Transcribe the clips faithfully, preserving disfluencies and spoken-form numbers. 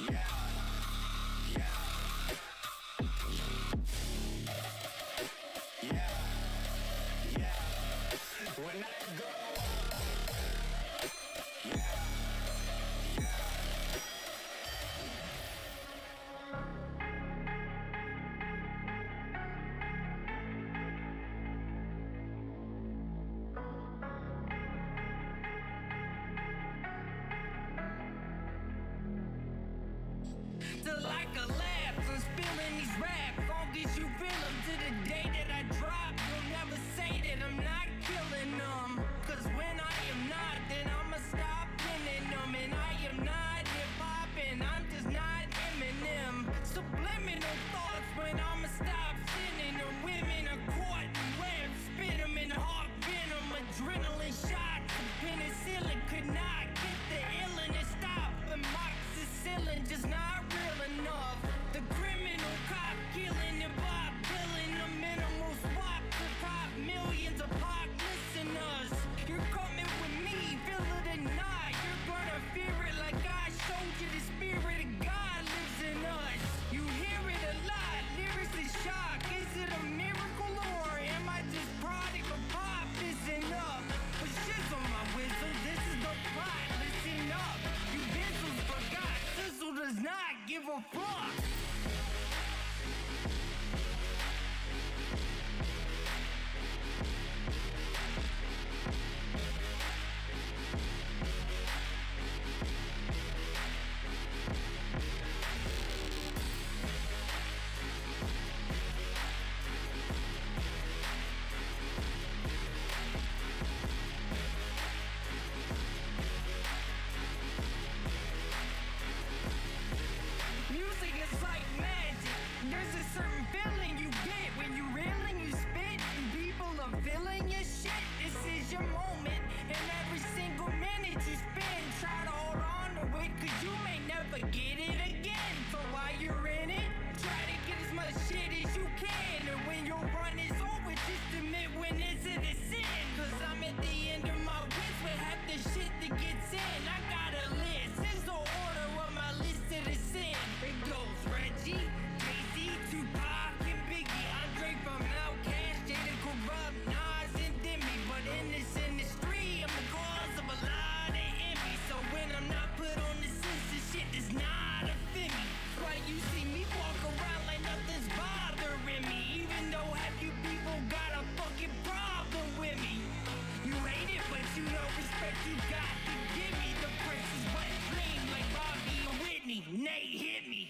Give a fuck. Music is like magic. There's a certain feeling you get when you reeling, you spit, and people are feeling your shit. This is your moment, and every single minute you spend, try to hold on to it, cause you may never get it again. So while you're in it, try to get as much shit as you can, and when your run is over, just admit when it's in a sin. Cause I'm at the end of my wits with half the shit that gets in. I got a list, here's the order of my list of the sin. It goes Reggie, Jay-Z, Tupac, and Biggie, Andre from Outkast, Jada Corrupt, Nas, and Demi. But in this industry, I'm the cause of a lot of envy. So when I'm not put on the census, shit does not offend me. Why you see me walk around like nothing's bothering me, even though half you people got a fucking problem with me. You hate it, but you know respect you got to give me. The prince is wet dream like Bobby and Whitney. Nate hit me.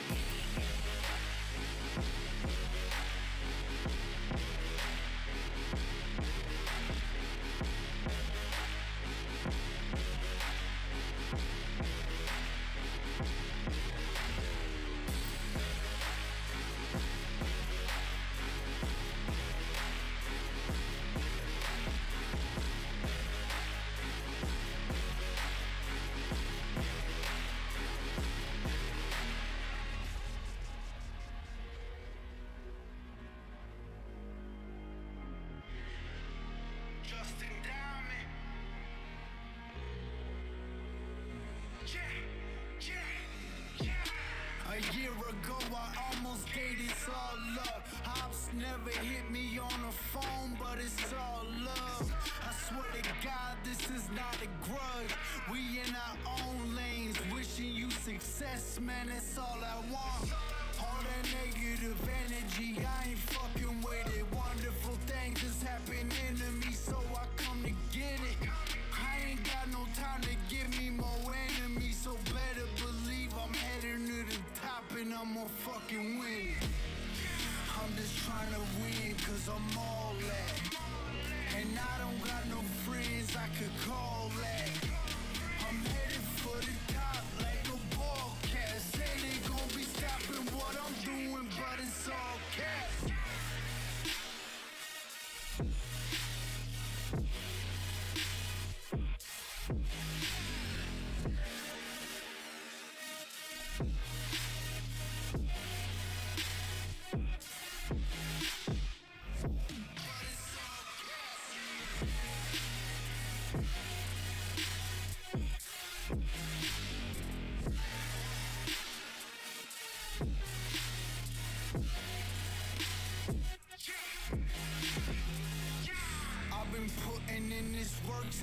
A year ago I almost gave this all up. Hops never hit me on the phone, but it's all love. I swear to God, this is not a grudge. We in our own lanes, wishing you success, man, that's all I want. All that negative energy, I ain't fucking with it. Wonderful things just happening to me, so I come to get it. I ain't got no time to give me more enemies, so better believe I'm heading to the top and I'ma fucking win. I'm just trying to win cause I'm all that, and I don't got no friends I could call that. I'm headed for the top like a ball cat. Say they gon' be stopping what I'm doing, but it's all cat.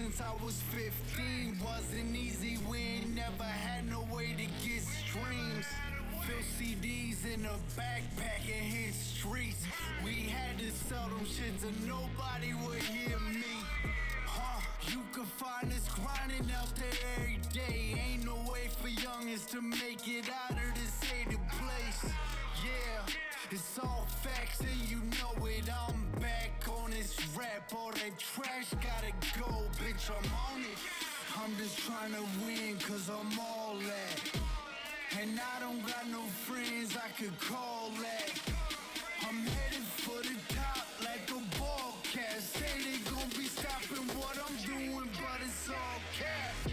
since I was fifteen. Wasn't easy, we ain't never had no way to get streams. Fill C Ds in a backpack and hit streets. We had to sell them shit so nobody would hear me. Huh, you can find us grinding out there every day. Ain't no way for youngins to make it out of this hated place. Yeah, it's all facts and you know it. I'm back on this rap. All that trash gotta go, bitch, I'm on it. I'm just trying to win cause I'm all that. And I don't got no friends I could call that. I'm headed for the top like a ball cat. Say they gon' be stopping what I'm doing, but it's all cap.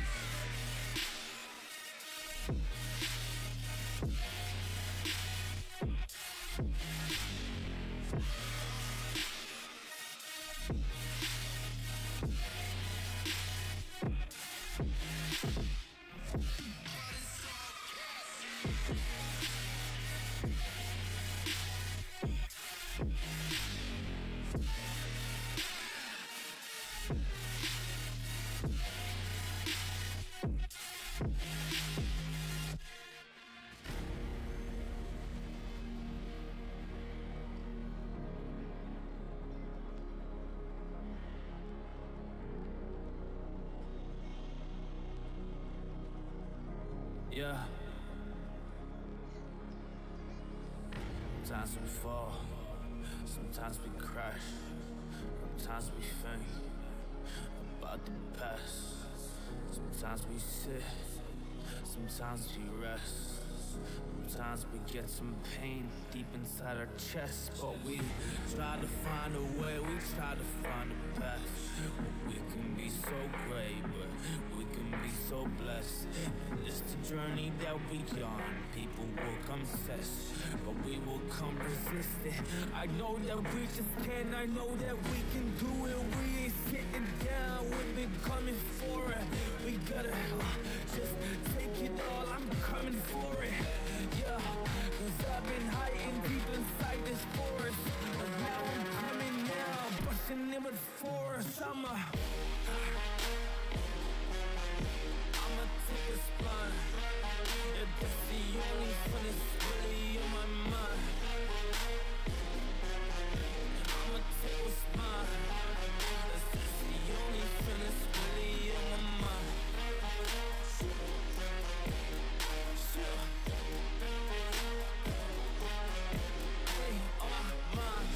Yeah. Sometimes we fall, sometimes we crash, sometimes we think about the past. Sometimes we sit, sometimes we rest. Sometimes we get some pain deep inside our chest, but we try to find a way, we try to find a path. We can be so great, but we can be so blessed. It's the journey that we on. People will come test, but we will come resistant. I know that we just can, I know that we can do it. We ain't sitting down, we've been coming for it. We gotta uh, just take it all, I'm coming for it. Yeah, cause I've been hiding deep inside this forest, but now I'm coming now, busting in with force. I'm a I'ma take a spine. If that's the only fun that's really on my mind, I'ma take a spine. If that's the only fun that's really on my mind. Sure. Hey, on my mind.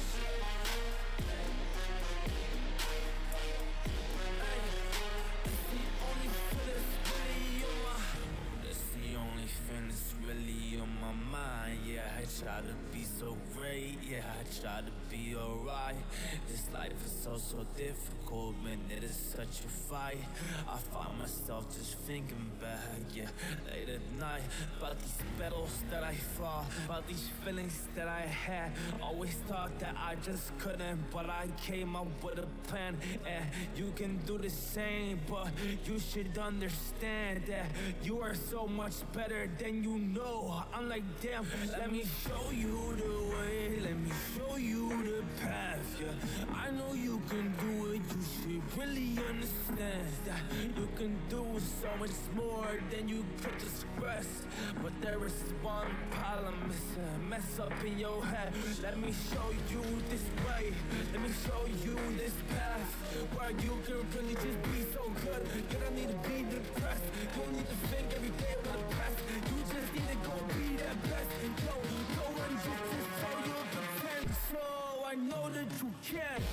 Hey, that's the only fun that's really on my. That's the only thing that's really on my mind. Yeah, I try to be so great. Yeah, I try to be alright. This life is so, so difficult, man. It is such a fight. I find myself just thinking back, yeah, late at night, about these battles that I fought, about these feelings that I had. Always thought that I just couldn't, but I came up with a plan, and you can do the same. But you should understand that you are so much better than you know. I'm like, damn, let me show you the way, let me show you the path, yeah. I know you can do it, you should really understand that you can do so much more than you could express. But there is one problem, it's a mess up in your head. Let me show you this way, let me show you this path, where you can really just be so good. You don't need to be depressed, you don't need to think every day about the past. You just need to go be that best. Yo, no one just to tell you pretend. So I know that you can.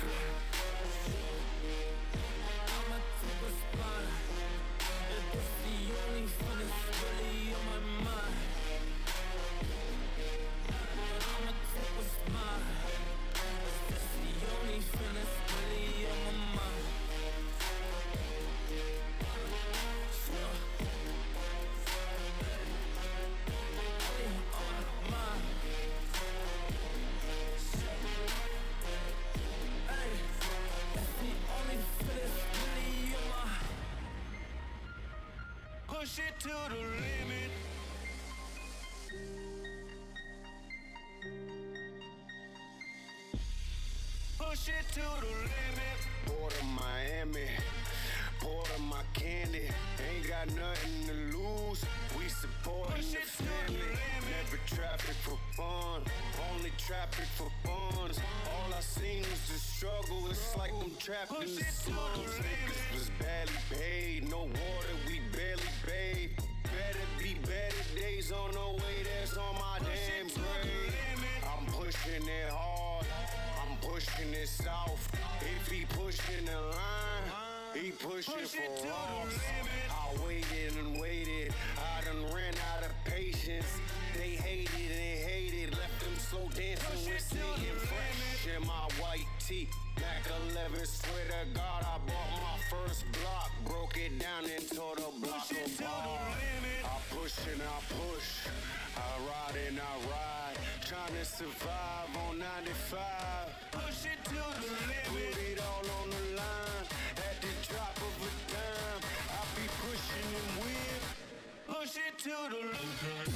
I'ma take a spine. If it's the only fun that's really on my mind, I'ma take a spine. If it's the only fun that's really on my mind. Sure. Hey, on my mind. Hey, that's the only fun that's really on my. Push it to the limit. Push it to the limit. Border Miami. supporting my candy. Ain't got nothing to lose. We supporting the family. Never traffic for fun. Only traffic for funds. All I seen was the struggle. It's like I'm trapped in the slums. Niggas was barely paid. No water, we barely bathe. Better be better days on the way. That's on my damn grave. I'm pushing it hard. I'm pushing it south. If he pushing the line, he pushing Push it for to the us. limit. I waited and waited. I done ran out of patience. They hated and hated. Left them slow dancing Push with it to me the and fresh in my white tee. Mac eleven, swear to God, I bought my first block. Broke it down and tore the block Push it to the apart. limit. I push and I push. I ride and I ride. Trying to survive on ninety-five. Push it to the Put limit. it all on the line. At the drop of a dime, I be pushing and whip. Push it to the limit.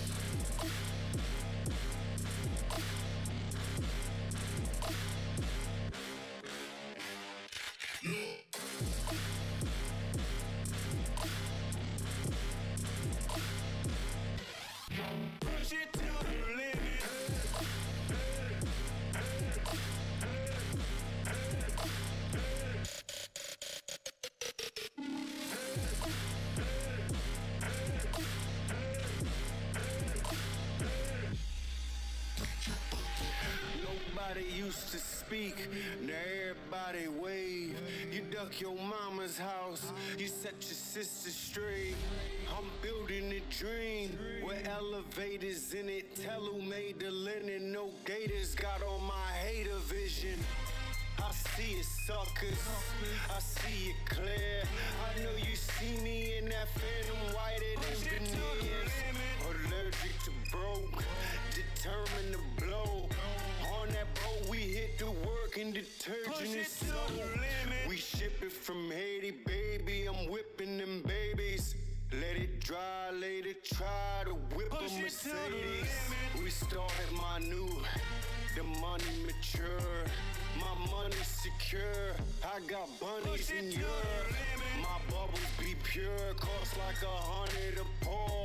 Push it to the limit. Nobody used to speak, now everybody wave. You duck your mama's house, you set your sister straight. I'm building a dream with elevators in it. Tell who made the linen, no gators got on my hater vision. I see it, suckers. I see it clear. I know you see me in that phantom whiter than veneers. Allergic to broke, determined to blow. On that boat, we hit the work and detergent is so. We ship it from Haiti, baby. I'm whipping them babies. Let it dry, later try to whip a Mercedes. We started my new, the money mature. My money secure. I got bunnies in Europe. My bubbles be pure. Cost like a hundred a pour.